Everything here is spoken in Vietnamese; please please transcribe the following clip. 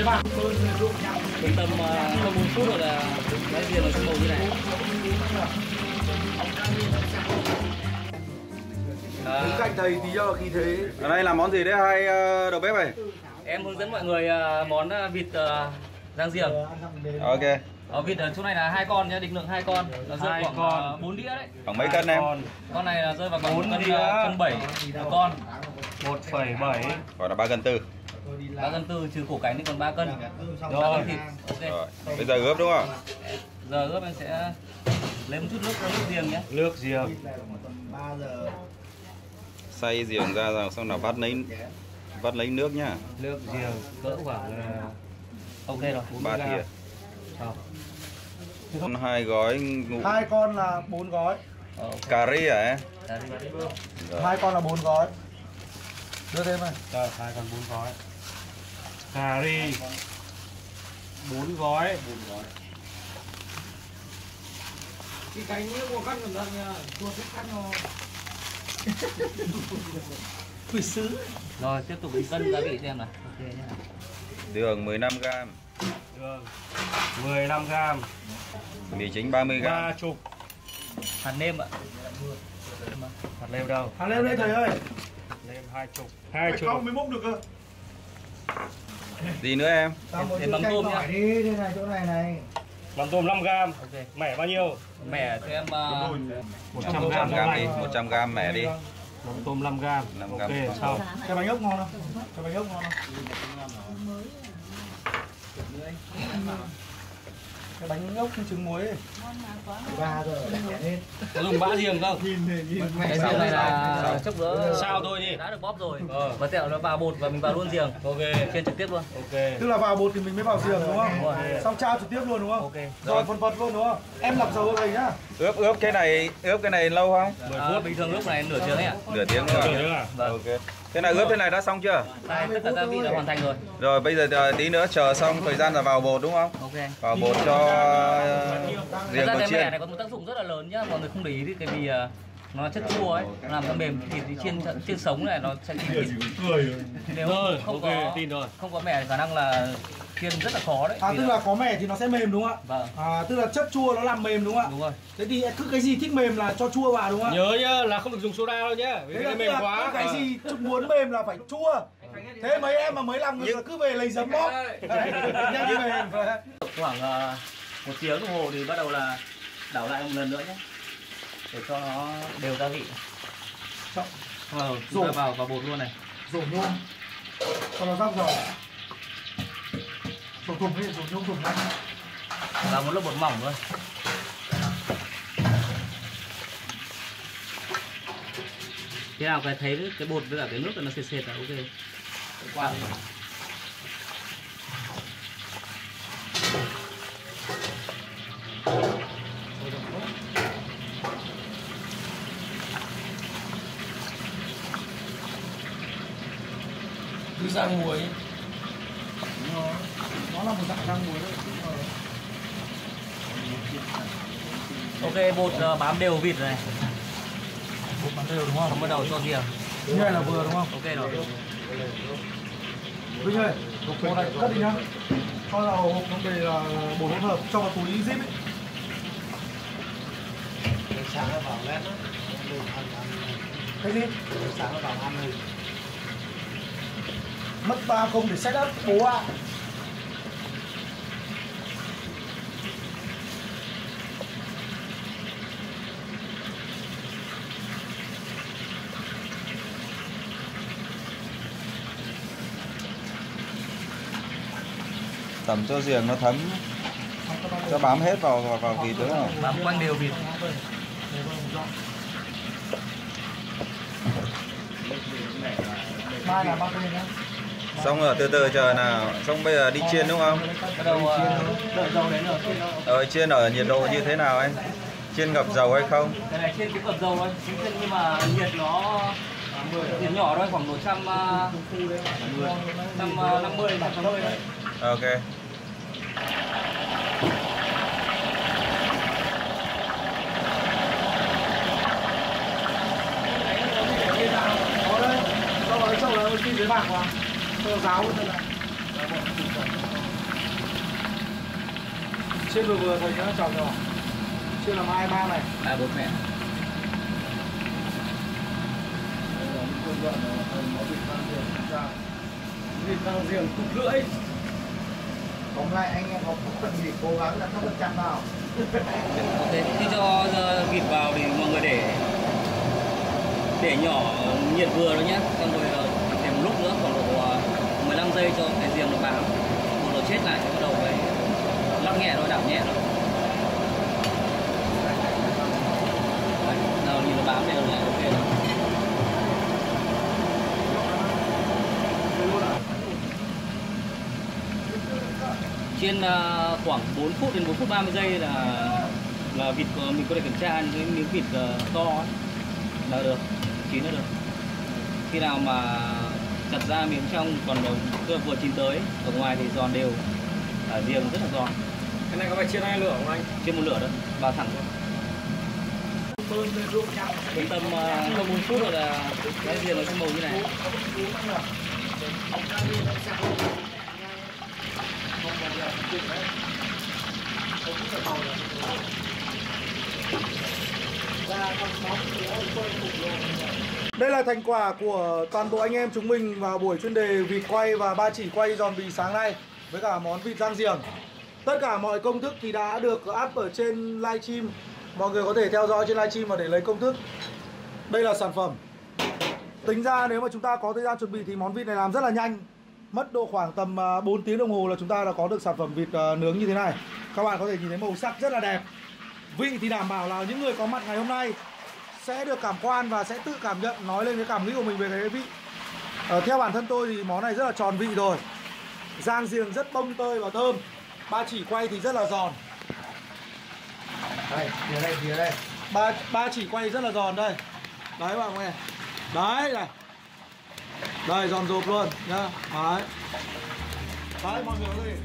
bạc. Tầm hơn 1 phút rồi là cái riêng nó sẽ màu như này. Đứng cạnh thầy tí cho khí thế. Ở đây là món gì đấy hai đầu bếp này? Em hướng dẫn mọi người món vịt rang giềng. Ok. Vịt ở chỗ này là 2 con nhá, định lượng 2 con. Nó rơi khoảng 4 đĩa đấy. Khoảng mấy cân em? Con này là rơi vào khoảng cân 7 một con. 1,7. Còn là 3 cân 4. 3 cân 4 trừ củ cải thì còn 3 cân. Rồi. Thịt. Okay. Rồi. Bây giờ ướp đúng không? Giờ ướp em sẽ lấy một chút nước giềng nhé. Nước giềng. Xay giềng ra rồi xong là vắt lấy nước nhá. Nước giềng cỡ khoảng ok rồi. 3 thìa. Con 2 gói ngũ. 2 con là 4 gói. Cà ri à em? 2 con là 4 gói. Đưa thêm này. Rồi, 2 con 4 gói. Cà ri 4 gói. Cái cánh nước của cắt cẩn thận nha, chua thích cắt nó. Quỷ sứ. Rồi tiếp tục cân gia vị xem nào. Ok nhá. Đường 15g. Đường 15g. Mì chính 30g. 30. Hạt nêm ạ. Hạt lêm đâu? Hạt lêm đây thầy ơi. Lêm 20. 20. Không mới múc được cơ. Gì nữa em? Thêm mắm tôm nhá. Đi đây này, chỗ này này. Mắm tôm 5g. Ok. Mẻ bao nhiêu? Mẻ cho em 100g đi, 100g mẻ đi. Mắm tôm 5g. 5g. Ok, xong. Cái bánh ốc ngon không? Cái bánh ốc ngon không? Cái bánh ốc trứng muối ấy. 3 giờ lên. có dùng bã riềng không? Cái sau này là chốc nữa sao thôi đi. đã được bóp rồi. Và tẹo nó vào bột và mình vào luôn riềng. Ok. Chiên trực tiếp luôn. Ok. Tức là vào bột thì mình mới vào riềng đúng không? Đúng rồi. Xong trao trực tiếp luôn đúng không? Ok. Rồi phần phật luôn đúng không? Em lọc dầu thầy nhá. Ướp cái này lâu không? 10 phút. Bình thường lúc này nửa tiếng ấy ạ. Nửa tiếng Được rồi. chưa à? Vâng. Ok. Thế này ướp thế này đã xong chưa? Đây, tất cả gia vị đã hoàn thành rồi. Rồi bây giờ tí nữa chờ xong thời gian là vào bột đúng không? Ok. Vào bột cho Thật riêng ra của cái mẻ chiên. này có một tác dụng rất là lớn nhá, mọi người không để ý thì vì nó chất chua ấy, nó làm cho mềm thịt chiên sống này nó sẽ thịt. Nếu Rồi, không ok, có tin rồi. không có mẻ thì khả năng là chiên rất là khó đấy. Tức là có mẻ thì nó sẽ mềm đúng không ạ? Vâng. Tức là chất chua nó làm mềm đúng không ạ? Đúng rồi. Thế thì cứ cái gì thích mềm là cho chua vào đúng không ạ? Nhớ nhá là không được dùng soda đâu nhá. Vì Thế cái là mềm quá. cái gì muốn mềm là phải chua. Thế mấy em mà mới làm người cứ về lấy giấm bóp. Nhanh như mềm. Khoảng 1 tiếng đồng hồ thì bắt đầu là đảo lại một lần nữa nhé, để cho nó đều gia vị. Chúng ta vào bột luôn này. Rổ nhôm. Cho nó róc rồi. Rổ thùng đi, rổ nhôm thùng này. Vào một lớp bột mỏng thôi. Thế nào cái thấy cái bột với cả cái nước là nó sệt sệt là ok. Qua. Đi rang muối. Nó là một dạng rang muối đấy. Ok, bột bám đều vịt này. Bột bám đều đúng không? Xong bắt đầu cho riêng. Như này là vừa đúng không? Ok rồi. Vinh ơi, bột này cất đi nhá. Cho vào hộp nó về là bột hỗn hợp, cho vào túi zip ấy. Sáng nó vào lên đó. Cái gì? Sáng nó vào ăn rồi. Mất 3 công để set up bố ạ. Tẩm cho giềng nó thấm, cho bám hết vào vịt nữa không? Bám quanh đều vịt. Mai là 3 cây nhá. Xong rồi từ từ chờ nào, xong bây giờ đi chiên đúng không? Bắt đầu đợi dầu đến rồi. Chiên ở nhiệt độ như thế nào anh? Chiên ngập dầu hay không? Cái này chiên cái cột dầu thôi, chiên nhưng mà nhiệt nó nhiệt nhỏ thôi, khoảng 150 160 thôi. Ok. Đó đây, sau đó là cái dưới bạc vào. Cho giáo luôn đây này. Chiên vừa thôi cho nó tròn rồi. Chiên làm 2 bao này. 3 4 mẹ. Vịt rang giềng cục lưỡi. Tóm lại anh em học cần gì cố gắng là không được chạm vào. Ok, khi cho vịt vào thì mọi người để nhỏ nhiệt vừa thôi nhé, xong rồi để một lúc nữa khoảng độ 15 giây cho cái giềng nó bám, một nó chết lại thì bắt đầu phải lắc nhẹ thôi, đảo nhẹ thôi. Đấy, nào nhìn nó bám đều lại ok rồi. Chiên khoảng 4 phút đến 4 phút 30 giây là vịt mình có thể kiểm tra những cái miếng vịt to ấy, là được, chín là được. Khi nào mà chặt ra miếng trong còn vừa chín tới, ở ngoài thì giòn đều, ở riêng rất là giòn. Cái này có phải chiên 2 lửa không anh? Chiên 1 lửa thôi, vào thẳng thôi. Đến tầm hơn 4 phút rồi là cái riêng nó sẽ màu như này. Đây là thành quả của toàn bộ anh em chúng mình vào buổi chuyên đề vịt quay và ba chỉ quay giòn bì sáng nay với cả món vịt rang giềng. Tất cả mọi công thức thì đã được up ở trên livestream. Mọi người có thể theo dõi trên livestream và để lấy công thức. Đây là sản phẩm. Tính ra nếu mà chúng ta có thời gian chuẩn bị thì món vịt này làm rất là nhanh. Mất độ khoảng tầm 4 tiếng đồng hồ là chúng ta đã có được sản phẩm vịt nướng như thế này. Các bạn có thể nhìn thấy màu sắc rất là đẹp. Vị thì đảm bảo là những người có mặt ngày hôm nay sẽ được cảm quan và sẽ tự cảm nhận, nói lên cái cảm nghĩ của mình về cái vị. Theo bản thân tôi thì món này rất là tròn vị rồi. Rang giềng rất bông tơi và thơm. Ba chỉ quay thì rất là giòn. Đây, phía đây. Ba chỉ quay rất là giòn đây. Đấy bạn nghe. Đấy này. Đây giòn rộp luôn nhá. Đấy. Đấy mọi người có thể